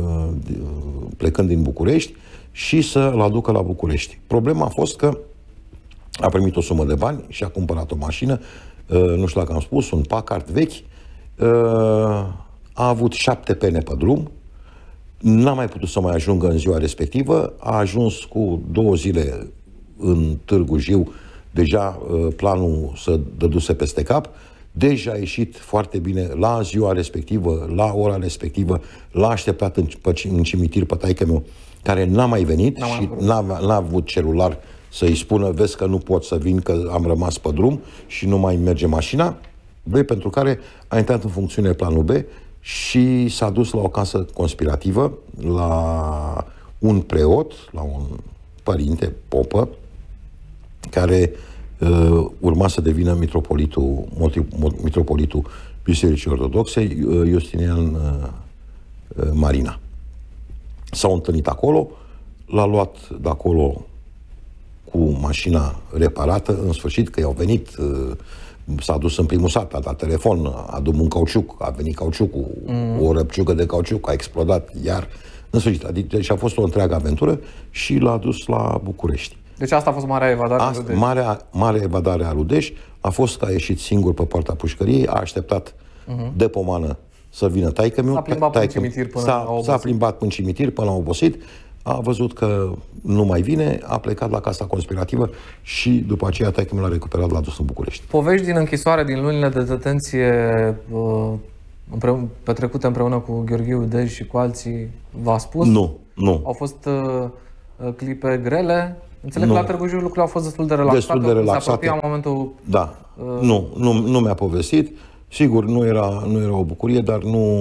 plecând din București, și să-l aducă la București. Problema a fost că a primit o sumă de bani și a cumpărat o mașină, nu știu dacă am spus, un Packard vechi, a avut șapte pene pe drum, n-a mai putut să mai ajungă în ziua respectivă, a ajuns cu două zile în Târgu Jiu, deja planul să dăduse peste cap, deja a ieșit foarte bine la ziua respectivă, la ora respectivă, l-a așteptat în, în cimitir pe taică-meu, care n-a mai venit n-a și n-a, n-a avut celular să-i spună, vezi că nu pot să vin, că am rămas pe drum și nu mai merge mașina. B, pentru care a intrat în funcțiune planul B și s-a dus la o casă conspirativă, la un preot, la un părinte, popă, care uh, urma să devină mitropolitul, mitropolitul Bisericii Ortodoxe, uh, Iustinian uh, uh, Marina. S-au întâlnit acolo, l-a luat de acolo cu mașina reparată, în sfârșit, că i-au venit, uh, s-a dus în primul sat, a dat telefon, a adus un cauciuc, a venit cauciucul, mm. o răpciucă de cauciuc, a explodat, iar, în sfârșit, adică, deci a fost o întreagă aventură și l-a dus la București. Deci asta a fost marea evadare asta, a Rudeș. Marea, marea evadare a Rudeș a fost că a ieșit singur pe poarta pușcăriei, a așteptat mm-hmm. de pomană să vină taică-miu. S-a plimbat până în cimitir până a obosit. S-a plimbat până cimitir până a obosit, a văzut că nu mai vine, a plecat la casa conspirativă și după aceea taică-miu l-a recuperat, l-a dus în București. Povești din închisoare, din lunile de detenție împreună, petrecute împreună cu Gheorghe Udej și cu alții, v-a spus? Nu, nu. Au fost uh, clipe grele? Înțeleg nu. Că la Târgu Jiu lucrurile au fost destul de relaxate. Destul de relaxate. Se apropia momentul... Da. Uh... Nu, nu, nu mi-a povestit. Sigur, nu era, nu era o bucurie, dar nu,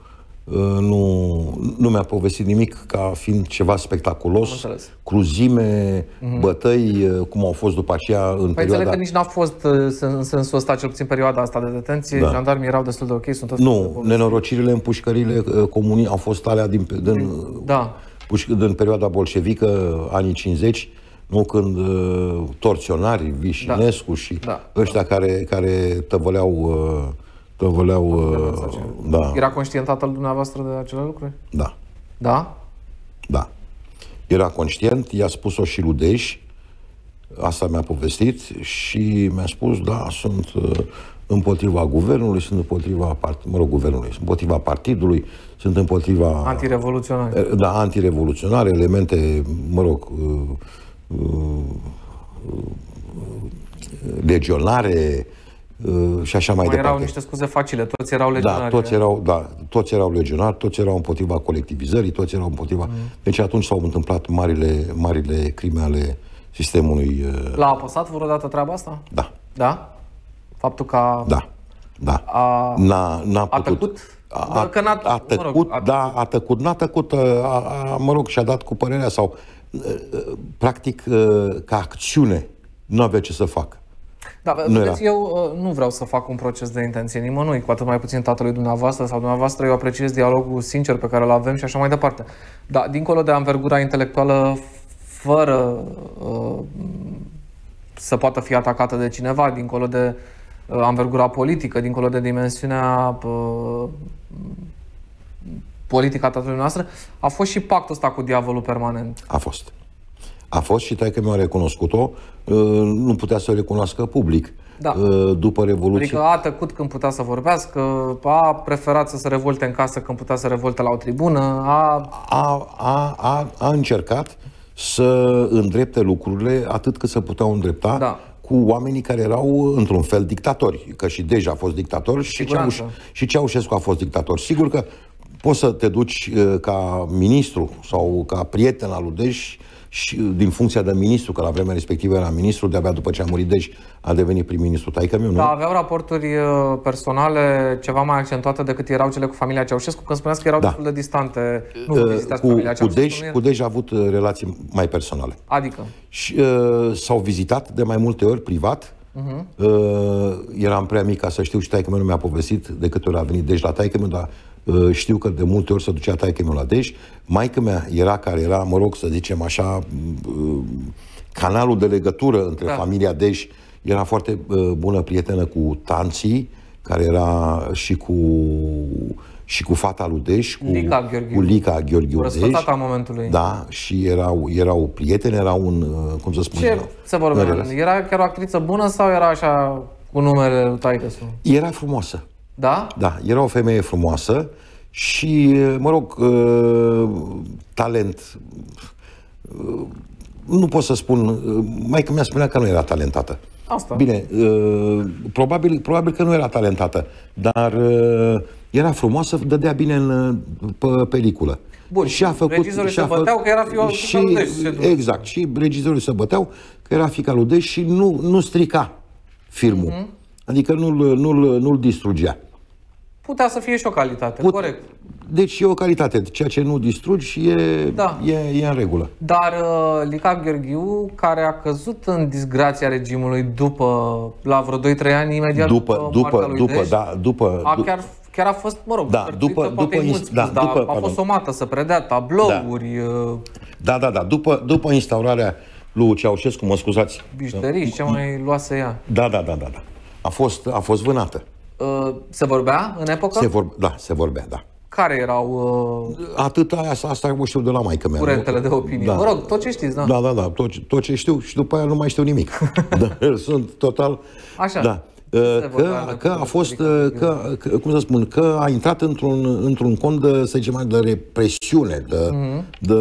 nu, nu mi-a povestit nimic ca fiind ceva spectaculos, cruzime, mm-hmm. bătăi, cum au fost după aceea în păi perioada... Înțeleg că nici n-a fost în sensul ăsta, cel puțin perioada asta de detenție, da. Jandarmii erau destul de ok, sunt toți... Nu, nenorocirile în pușcările comunii au fost alea din, din, da. puș, din perioada bolșevică, anii cincizeci, nu, când uh, torționari, Vișinescu da. și da. ăștia da. care, care tăvăleau, uh, tăvăleau uh, da. Era conștient tatăl dumneavoastră de acele lucruri? Da. Da? Da. Era conștient, i-a spus-o și Ludeș, asta mi-a povestit și mi-a spus, da, sunt uh, împotriva guvernului, sunt împotriva, part... mă rog, guvernului, sunt împotriva partidului, sunt împotriva... Antirevoluționare. Da, antirevoluționare, elemente, mă rog... Uh, legionare și așa mai, mai departe. Erau niște scuze facile, toți erau legionari. Da, toți erau, da, toți erau legionari, toți erau împotriva colectivizării, toți erau împotriva... Mm. Deci atunci s-au întâmplat marile, marile crime ale sistemului. L-a apăsat vreodată treaba asta? Da. Da? Faptul că a... Da, da. A, n-a, n-a a putut... tăcut? A, a, a, a tăcut, mă rog, a da, a tăcut, n-a tăcut, a, a, mă rog, și-a dat cu părerea sau... Practic, ca acțiune, nu avea ce să facă. Da, vedeți, eu nu vreau să fac un proces de intenție nimănui, cu atât mai puțin tatălui dumneavoastră sau dumneavoastră. Eu apreciez dialogul sincer pe care îl avem și așa mai departe. Dar, dincolo de anvergura intelectuală, fără uh, să poată fi atacată de cineva, dincolo de uh, anvergura politică, dincolo de dimensiunea uh, politica tatălui noastră, a fost și pactul ăsta cu diavolul permanent. A fost. A fost și taică mi-a recunoscut-o, nu putea să o recunoască public. Da. După Revoluție. Adică a tăcut când putea să vorbească, a preferat să se revolte în casă când putea să revolte la o tribună, a... A, a, a, a încercat să îndrepte lucrurile atât cât se puteau îndrepta, da. cu oamenii care erau într-un fel dictatori. Că și deja a fost dictator și, Ceauș și Ceaușescu a fost dictator. Sigur că poți să te duci ca ministru sau ca prieten al lui Dej și din funcția de ministru, că la vremea respectivă era ministru, de-abia după ce a murit Dej a devenit prim-ministru taică-miu, nu? Da, aveau raporturi personale ceva mai accentuate decât erau cele cu familia Ceaușescu, când spuneați că erau da. destul de distante. Nu uh, cu, familia cu Dej, cu Dej a avut relații mai personale. Adică? Și uh, s-au vizitat de mai multe ori privat. Uh-huh. uh, eram prea mic ca să știu și taică-miu nu mi-a povestit de câte ori a venit Dej la taică-miu, dar uh, știu că de multe ori se ducea taică-miu la Dej. Maică-mea era care era, mă rog să zicem așa, uh, canalul de legătură între da. familia Dej. Era foarte uh, bună prietenă cu tanții, care era și cu și cu fata lui Dej, cu Lica cu Lica Gheorghe Udej. A momentului. Da, și erau erau prieteni, era un uh, cum să spun. Ce să vorbim? Era chiar o actriță bună sau era așa cu numele lui taică-su? Era frumoasă. Da? Da, era o femeie frumoasă și, mă rog, talent. Nu pot să spun, maică mea spunea că nu era talentată. Asta. Bine, probabil, probabil că nu era talentată, dar era frumoasă, dădea bine în pe peliculă. Bun, și a făcut, regizorii se băteau că era fica, și, fica lui Dej. Exact, și regizorii se băteau că era fica lui Dej și nu, nu strica filmul. Mm-hmm. Adică nu-l, nu-l, nu-l distrugea. Putea să fie și o calitate, Put... corect. Deci e o calitate, ceea ce nu distrugi e, da. e, e în regulă. Dar uh, Lica Gheorghiu, care a căzut în disgrația regimului după, la vreo doi trei ani, imediat după, după, după moartea lui după, Dej, da, după, a, chiar, chiar a fost, mă rog, da, după, după, mulți, da, dar după, a fost somată să predea tablouri. Da, da, da, da. După, după instaurarea lui Ceaușescu, mă scuzați. Bijuterii, ce mai luase ea. Da, da, da, da, da. A fost, a fost vânată. Uh, se vorbea în epocă? Se vor, da, se vorbea, da. Care erau... Uh... Atât aia, asta o știu de la maică mea. Curentele de opinie. Da. Mă rog, tot ce știți, da. Da, da, da, tot, tot ce știu și după aia nu mai știu nimic. Da, sunt total... Așa. Da. Că, că a fost, că, că, cum să spun, că a intrat într-un, într-un cont de, să zicem, de represiune, de, mm-hmm. de,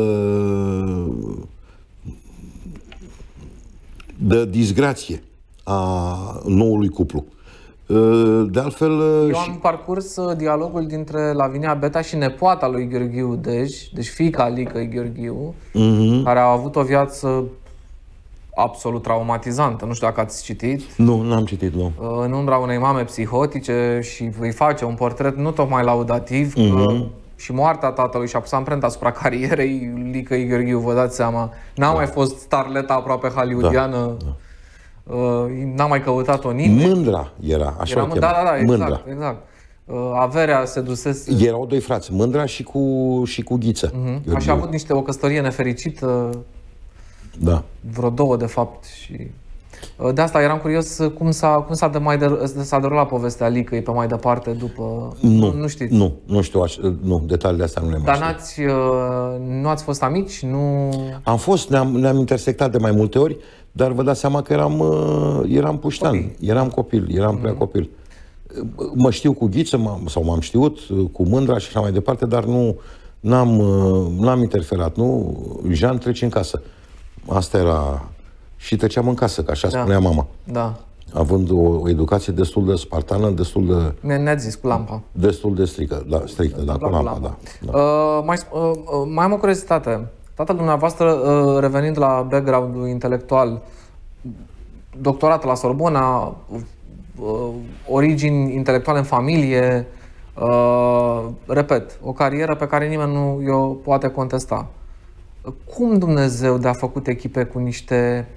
de disgrație a noului cuplu. De altfel... Eu am parcurs dialogul dintre Lavinia Beta și nepoata lui Gheorghiu Dej, deci fiica Licăi Gheorghiu, mm-hmm. care a avut o viață absolut traumatizantă. Nu știu dacă ați citit. Nu, n-am citit, nu. În umbra unei mame psihotice și îi face un portret nu tocmai laudativ, mm-hmm. că și moartea tatălui și-a pus amprenta asupra carierei Licăi Gheorghiu, vă dați seama. N-a da. mai fost starleta aproape hollywoodiană. Da. Da. Uh, n-a mai căutat-o nimeni. Mândra era, așa era, o chema. Da, da, da, exact. Mândra. exact. Uh, averea se dusese... Erau doi frați, Mândra și cu, și cu Ghiță. Uh-huh. Așa a avut niște, o căsătorie nefericită. Da. Vreo două, de fapt. Și... Uh, de asta eram curios cum s-a, cum s-a, de mai de, s-a derulat povestea Licăi pe mai departe după... Nu, nu știți? Nu, nu știu, nu, detaliile astea nu le mai Dar știu. n-ați, uh, nu ați fost amici? Nu... Am fost, ne-am, ne-am intersectat de mai multe ori, dar vă dați seama că eram, uh, eram puștan, copil. eram copil, eram mm-hmm. prea copil. Mă știu cu Ghiță, m-am, sau m-am știut, cu Mândra și așa mai departe, dar nu n-am, uh, n-am interferat, nu? Jean, trece în casă. Asta era... Și treceam în casă, că așa da. spunea mama. Da. Având o, o educație destul de spartană, destul de... Ne-ați zis, cu lampa. Destul de strică, da, strictă, da, cu lampa, lampa, da. da. Uh, mai, uh, mai am o curiozitate. Tatăl dumneavoastră, uh, revenind la background-ul intelectual, doctorat la Sorbona, uh, origini intelectuale în familie, uh, repet, o carieră pe care nimeni nu o poate contesta. Cum Dumnezeu de-a făcut echipe cu niște...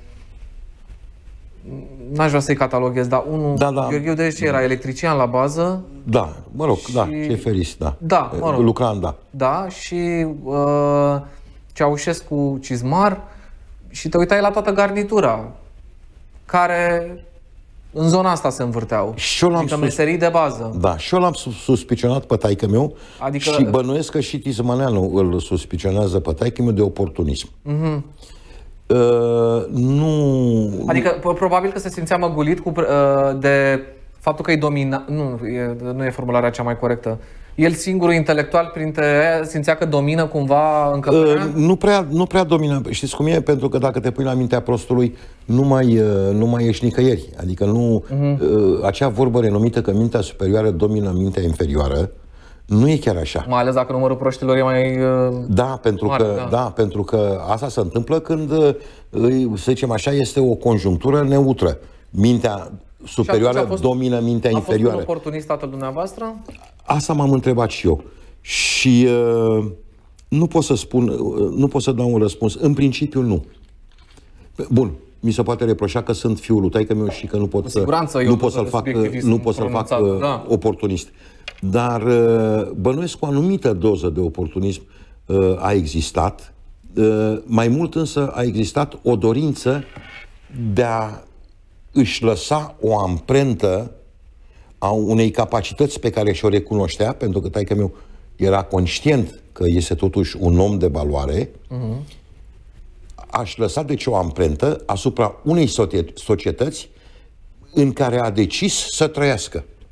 N-aș vrea să-i cataloghez, dar unul, da, da. Gheorghiu Dej era electrician la bază. Da, mă rog, și... da, ceferist, da. Da, mă rog. Lucran, da. Da, și uh, Ceaușescu cizmar și te uitai la toată garnitura care în zona asta se învârteau. Și eu l-am adică sus... meserii de bază. Da, și eu l-am suspicionat pe taică-meu adică... și bănuiesc că și Tismăneanu îl suspicionează pe taică-meu de oportunism. Mm-hmm. Uh, nu... Adică probabil că se simțea măgulit cu, uh, de faptul că îi domina... Nu, e, nu e formularea cea mai corectă. El singurul intelectual printre aia simțea că domină cumva încăperea? Uh, nu, prea, nu prea domină. Știți cum e? Pentru că dacă te pui la mintea prostului, nu mai, uh, nu mai ești nicăieri. Adică nu... Uh-huh. Uh, acea vorbă renumită că mintea superioară domină mintea inferioară, nu e chiar așa. Mai ales dacă numărul proștilor e mai uh, da, pentru mare, că, da. da, pentru că asta se întâmplă când, uh, să zicem așa, este o conjunctură neutră. Mintea superioară fost, domină mintea a inferioară. A fost un oportunist tatăl dumneavoastră? Asta m-am întrebat și eu. Și uh, nu pot să spun, uh, nu pot să dau un răspuns. În principiu, nu. Bun, mi se poate reproșa că sunt fiul lui taică-meu și că nu pot să nu pot să-l fac, nu pot să-l fac da. oportunist. Dar uh, bănuiesc cu o anumită doză de oportunism uh, a existat. Uh, mai mult însă a existat o dorință de a își lăsa o amprentă a unei capacități pe care și-o recunoștea, pentru că taică-meu era conștient că este totuși un om de valoare, uh-huh. aș lăsa deci o amprentă asupra unei societăți în care a decis să trăiască.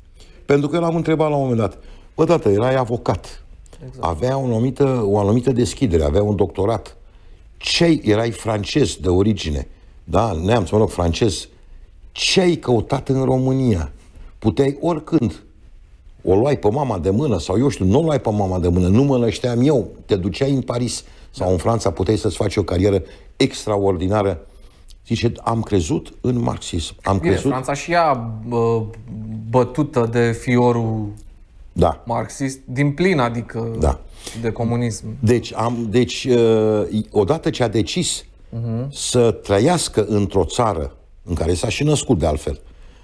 Pentru că l-am întrebat la un moment dat. Bă, tată, erai avocat. Exact. Avea o anumită, o anumită deschidere, avea un doctorat. Ce erai francez de origine? Da, neamț, mă rog, francez. Ce ai căutat în România? Puteai oricând. O luai pe mama de mână sau eu știu, nu o luai pe mama de mână, nu mă nășteam eu, te duceai în Paris sau în Franța, puteai să-ți faci o carieră extraordinară. Zice, am crezut în marxism. Am Bine, crezut... Franța și ea bă, bătută de fiorul da. marxist din plin, adică da. de comunism. Deci, am, deci odată ce a decis uh-huh. să trăiască într-o țară în care s-a și născut de altfel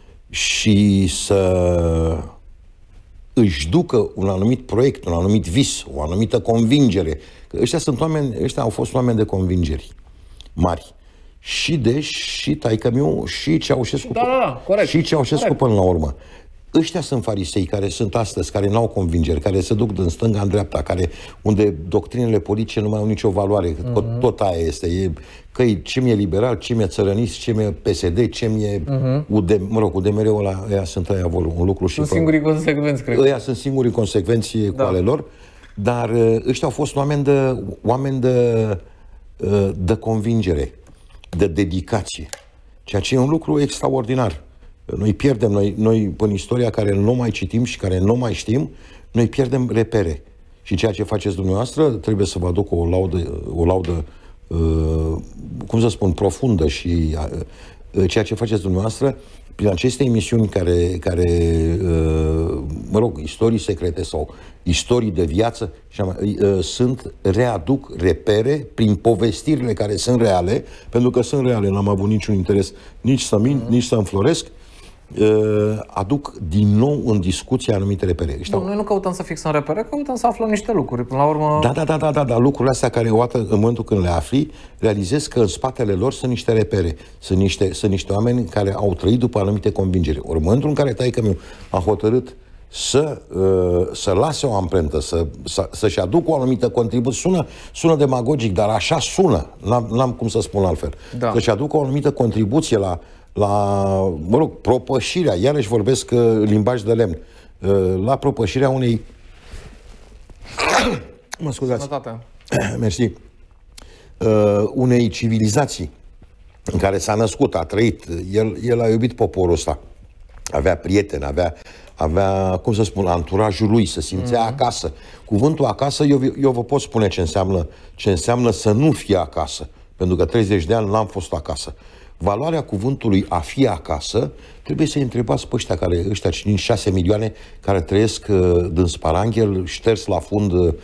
și să își ducă un anumit proiect, un anumit vis, o anumită convingere. Că ăștia sunt oameni, ăștia au fost oameni de convingeri mari. Și Deș, și Taică-miu, și Ceaușescu, da, da, da, corect, și Ceaușescu corect. până la urmă. Ăștia sunt farisei care sunt astăzi, care n-au convingeri, care se duc din stânga în dreapta, care, unde doctrinele politice nu mai au nicio valoare. Uh-huh. Tot aia este. E, că e, ce mi-e liberal, ce mi-e țărănist, ce mi-e P S D, ce mi-e uh-huh. U D M. Mă rog, U D M R-ul ăla, ăia sunt aia vor un lucru și... Sunt singurii consecvenți, cred. Ăia sunt singurii consecvenți da. cu ale lor, dar ăștia au fost oameni de, oameni de, de convingere, de dedicație. Ceea ce e un lucru extraordinar. Noi pierdem, noi, noi în istoria care nu mai citim și care nu mai știm, noi pierdem repere. Și ceea ce faceți dumneavoastră trebuie să vă aduc o laudă, o laudă uh, cum să spun, profundă și uh, ceea ce faceți dumneavoastră prin aceste emisiuni care, care uh, mă rog, istorii secrete sau istorii de viață uh, sunt, readuc repere prin povestirile care sunt reale, pentru că sunt reale, n-am avut niciun interes nici să mint, mm. nici să înfloresc, uh, aduc din nou în discuție anumite repere. Nu, noi nu căutăm să fixăm repere, căutăm să aflăm niște lucruri. Până la urmă... Da, da, da, da, da, da. Lucrurile astea care o dată, în momentul când le afli, realizezi că în spatele lor sunt niște repere. Sunt niște, sunt niște oameni care au trăit după anumite convingeri. Ori în momentul în care taică-miu a hotărât să, uh, să lase o amprentă, să, să, să-și aducă o anumită contribuție, sună, sună demagogic, dar așa sună, n-am, n-am cum să spun altfel, da. Să-și aducă o anumită contribuție la, la, mă rog, propășirea, iarăși vorbesc uh, limbaj de lemn, uh, la propășirea unei mă scuzați. Mersi. Uh, unei civilizații în care s-a născut, a trăit, el, el a iubit poporul ăsta. Avea prieteni, avea, avea, cum să spun, anturajul lui, se simțea mm-hmm. acasă. Cuvântul acasă, eu, eu vă pot spune ce înseamnă, ce înseamnă să nu fie acasă. Pentru că treizeci de ani n-am fost acasă. Valoarea cuvântului a fi acasă, trebuie să-i întrebați pe ăștia, care, ăștia cinci șase milioane care trăiesc uh, din sparanghel, șters la fund uh,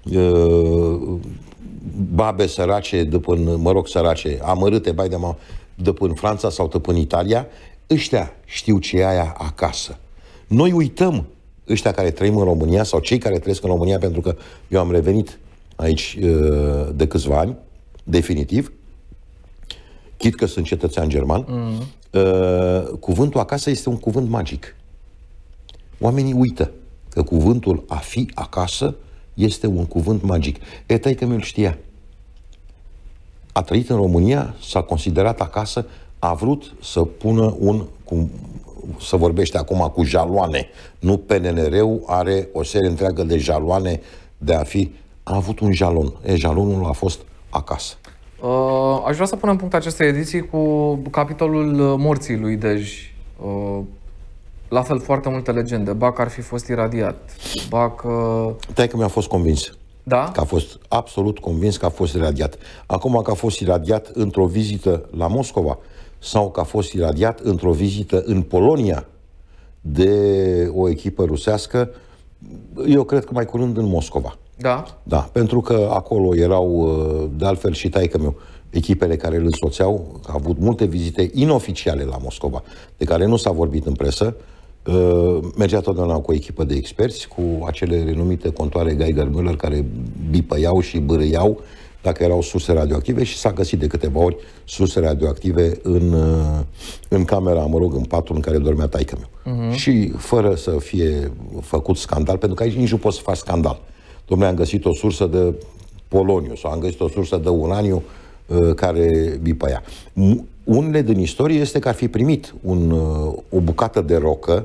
babe sărace, de până, mă rog, sărace, amărâte, bai de mă, de până în Franța sau de până în Italia, ăștia știu ce e aia acasă. Noi uităm, ăștia care trăim în România sau cei care trăiesc în România, pentru că eu am revenit aici uh, de câțiva ani, definitiv, chit că sunt cetățean german, mm. uh, cuvântul acasă este un cuvânt magic. Oamenii uită că cuvântul a fi acasă este un cuvânt magic. E, taică-miu-l știa. A trăit în România, s-a considerat acasă, a vrut să pună un, cum să vorbește acum, cu jaloane. Nu P N L R-ul are o serie întreagă de jaloane de a fi. A avut un jalon. E, jalonul a fost acasă. Uh, aș vrea să punem punct acestei ediții cu capitolul morții lui Dej. Uh, la fel, foarte multe legende. Ba că ar fi fost iradiat, ba că... Taică mi-a fost convins. Da? Că a fost absolut convins că a fost iradiat. Acum că a fost iradiat într-o vizită la Moscova sau că a fost iradiat într-o vizită în Polonia de o echipă rusească, eu cred că mai curând în Moscova. Da? Da, pentru că acolo erau, de altfel și taică-miu, echipele care îl însoțeau, a avut multe vizite inoficiale la Moscova, de care nu s-a vorbit în presă. Mergea totdeauna cu o echipă de experți, cu acele renumite contoare Geiger-Müller care bipăiau și bârâiau dacă erau surse radioactive și s-a găsit de câteva ori surse radioactive în, în camera, mă rog, în patul în care dormea taică-miu. Uh-huh. Și fără să fie făcut scandal, pentru că aici nici nu poți să faci scandal. Dom'le, am găsit o sursă de poloniu sau am găsit o sursă de uraniu uh, care bipăia. Unele din istorie este că ar fi primit un, uh, o bucată de rocă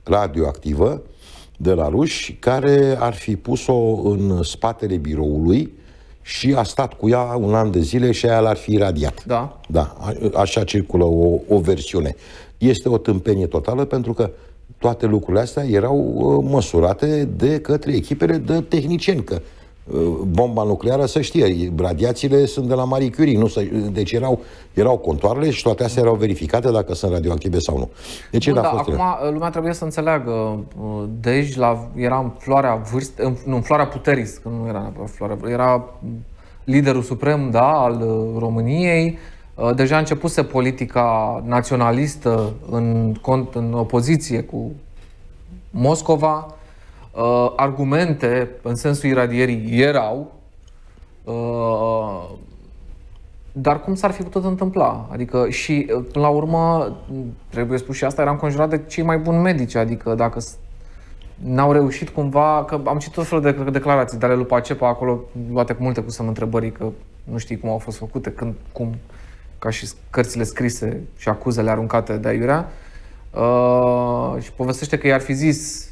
radioactivă de la ruși, care ar fi pus-o în spatele biroului și a stat cu ea un an de zile și aia l-ar fi iradiat. Da. Da, a, așa circulă o, o versiune. Este o tâmpenie totală pentru că toate lucrurile astea erau uh, măsurate de către echipele de tehnicieni, că uh, bomba nucleară, să știe, radiațiile sunt de la Marie Curie, nu, deci erau, erau contoarele și toate astea erau verificate dacă sunt radioactive sau nu. Deci Bun, a da, fost acum el. lumea trebuie să înțeleagă, Dej la, era în floarea vârst, în, nu, în floarea puterii, că nu era neapărat floarea, era liderul suprem, da, al României. Deja a începuse politica naționalistă în, în opoziție cu Moscova. Argumente în sensul iradierii erau, dar cum s-ar fi putut întâmpla? Adică și până la urmă, trebuie spus și asta, era înconjurat de cei mai buni medici, adică dacă n-au reușit cumva, că am citit tot felul de declarații de ale lui Pacepa acolo, luate cu multe cu semn întrebării, că nu știi cum au fost făcute, când, cum, ca și cărțile scrise și acuzele aruncate de aiurea. Uh, și povestește că i-ar fi zis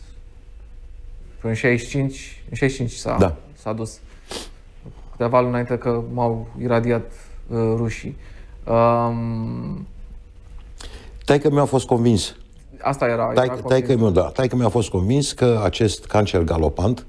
în șaizeci și cinci, în șaizeci și cinci s-a, da. s-a dus. Câteva luni înainte că m-au iradiat uh, rușii. Um, Taică mi-a fost convins. Asta era. Taică, era taică mi-a da, taică mi-a fost convins că acest cancer galopant,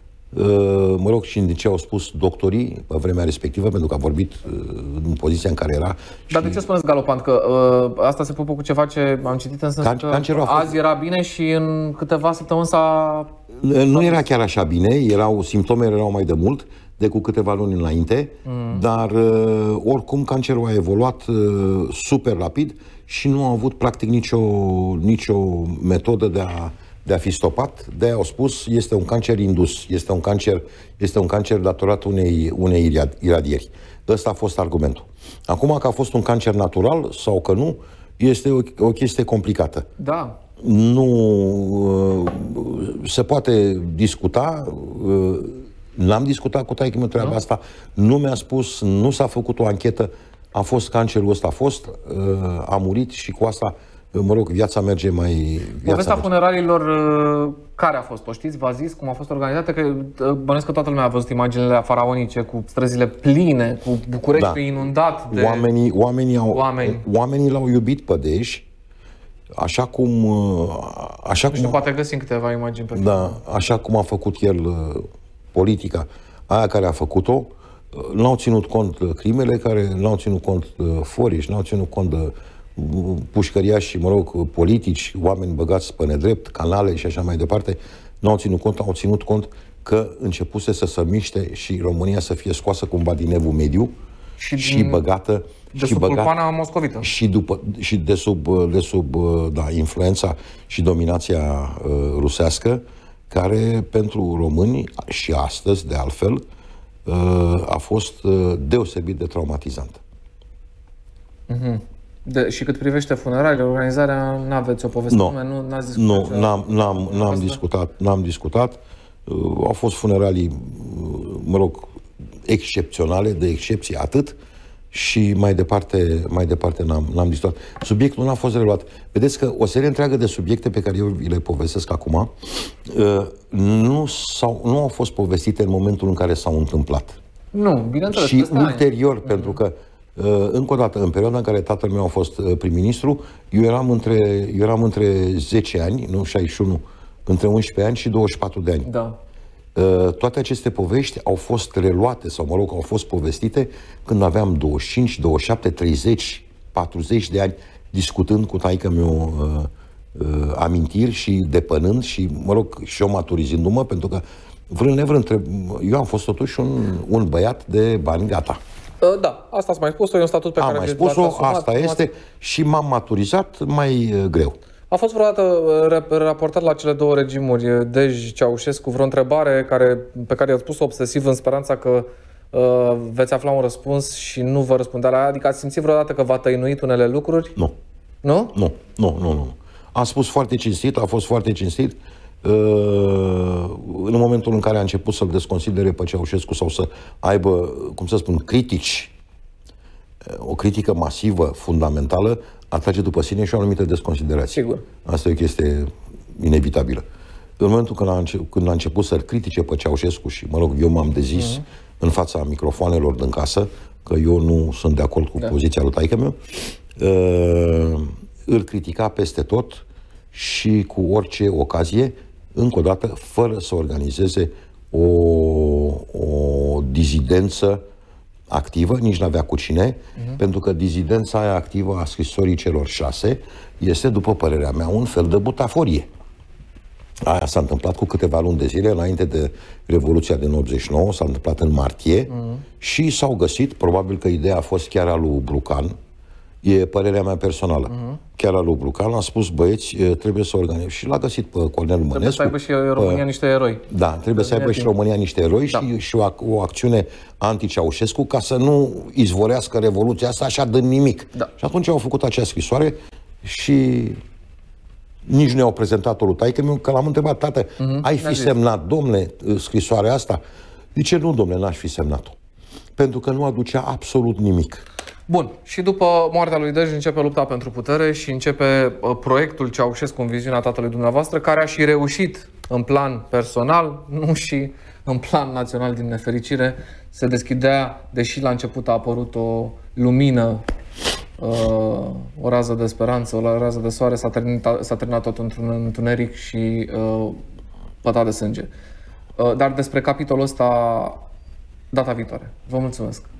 mă rog, și din ce au spus doctorii pe vremea respectivă, pentru că a vorbit în poziția în care era. Dar și... de ce spuneți galopant? Că uh, asta se pupă cu ceva ce am citit în sensul Can- că azi fost... era bine și în câteva săptămâni s-a... Nu era chiar așa bine, erau, simptomele erau mai de mult, de cu câteva luni înainte, mm. dar uh, oricum cancerul a evoluat uh, super rapid și nu a avut practic nicio, nicio metodă de a, de a fi stopat. De-aia au spus, este un cancer indus, este un cancer, este un cancer datorat unei, unei iradieri. Ăsta a fost argumentul. Acum că a fost un cancer natural sau că nu, este o, o chestie complicată. Da. Nu uh, se poate discuta. Uh, N-am discutat cu taică-miu treaba no. asta, nu mi-a spus, nu s-a făcut o anchetă, a fost cancerul ăsta, a fost, uh, a murit și cu asta, mă rog, viața merge mai... Povestea funeraliilor, uh, care a fost? O știți? V-a zis cum a fost organizată? Că uh, bănuiesc că toată lumea a văzut imaginile faraonice cu străzile pline, cu București da. inundat de oamenii, oamenii, au, oameni. Oamenii l-au iubit pe Dej, așa cum... Așa nu știu, cum, poate găsim câteva imagini pe Da, așa cum a făcut el... politica, aia care a făcut-o, n-au ținut cont crimele, care n-au ținut cont foriși, n-au ținut cont de pușcăriași și, mă rog, politici, oameni băgați pe nedrept, canale și așa mai departe, n-au ținut cont, au ținut cont că începuse să se miște și România să fie scoasă cumva din evul mediu și, și din, băgată de și sub băgată, culpana moscovită. Și, după, și de sub, de sub da, influența și dominația uh, rusească, care pentru români și astăzi, de altfel, a fost deosebit de traumatizant. Mm-hmm. De, și cât privește funeraliile, organizarea, n-aveți o poveste? No. Nu, n-ați discutat? Nu, n-am, n-am, n-am discutat, n-am discutat. Au fost funeralii, mă rog, excepționale, de excepție, atât. Și mai departe, mai departe n-am, n-am discutat. Subiectul nu a fost reluat. Vedeți că o serie întreagă de subiecte pe care eu vi le povestesc acum nu, sau, nu au fost povestite în momentul în care s-au întâmplat. Nu, bineînțeles. Și ulterior, mm-hmm. pentru că, încă o dată, în perioada în care tatăl meu a fost prim-ministru, eu eram între, eu eram între zece ani, nu șaizeci și unu, între unsprezece ani și douăzeci și patru de ani. Da. Toate aceste povești au fost reluate, sau mă rog, au fost povestite când aveam douăzeci și cinci, douăzeci și șapte, treizeci, patruzeci de ani, discutând cu taică-miu uh, uh, amintiri și depănând și, mă rog, și eu maturizându-mă, pentru că, vrând nevrând, eu am fost totuși un, un băiat de bani gata. Da, asta ați mai spus-o, e un statut pe am care... Am mai spus-o, asta este, și m-am maturizat mai uh, greu. A fost vreodată raportat la cele două regimuri, Dej, Ceaușescu, vreo întrebare care, pe care i-ați pus-o obsesiv în speranța că uh, veți afla un răspuns și nu vă răspundea la ea? Adică ați simțit vreodată că v-a tăinuit unele lucruri? Nu. Nu? Nu, nu, nu, nu. Am spus foarte cinstit, a fost foarte cinstit. Uh, în momentul în care a început să-l desconsidere pe Ceaușescu sau să aibă, cum să spun, critici, o critică masivă, fundamentală, atrage după sine și o anumită desconsiderație. Sigur. Asta e o chestie inevitabilă. În momentul când a, înce- când a început să-l critique pe Ceaușescu și, mă rog, eu m-am dezis uh-huh. în fața microfoanelor din casă, că eu nu sunt de acord cu da. poziția lui taică-meu, uh, îl critica peste tot și cu orice ocazie, încă o dată, fără să organizeze o, o dizidență activă, nici n-avea cu cine, uh-huh. pentru că dizidența aia activă a scrisorii celor șase este, după părerea mea, un fel de butaforie. Aia s-a întâmplat cu câteva luni de zile, înainte de Revoluția din optzeci și nouă, s-a întâmplat în martie uh-huh. și s-au găsit, probabil că ideea a fost chiar a lui Brucan, e părerea mea personală, uh-huh. chiar a lui Brucan, a spus, băieți, trebuie să organizăm. Și l-a găsit pe Cornel Mănescu. Trebuie să aibă și România uh, niște eroi. Da, trebuie să aibă și România niște eroi da. și, și o, o acțiune anti-Ceaușescu ca să nu izvorească Revoluția asta așa de nimic. Da. Și atunci au făcut acea scrisoare și nici nu i-au prezentat-o lui taică-miu, că l-am întrebat, tată, uh-huh. ai fi semnat, domnule, scrisoarea asta? Zice, nu, domnule, n-aș fi semnat-o. Pentru că nu aducea absolut nimic. Bun, și după moartea lui Dej începe lupta pentru putere și începe uh, proiectul Ceaușescu în viziunea tatălui dumneavoastră, care a și reușit în plan personal, nu și în plan național, din nefericire. Se deschidea, deși la început a apărut o lumină, uh, o rază de speranță, o rază de soare, s-a terminat, s-a terminat tot într-un întuneric și uh, pătat de sânge. Uh, dar despre capitolul ăsta data viitoare. Vă mulțumesc!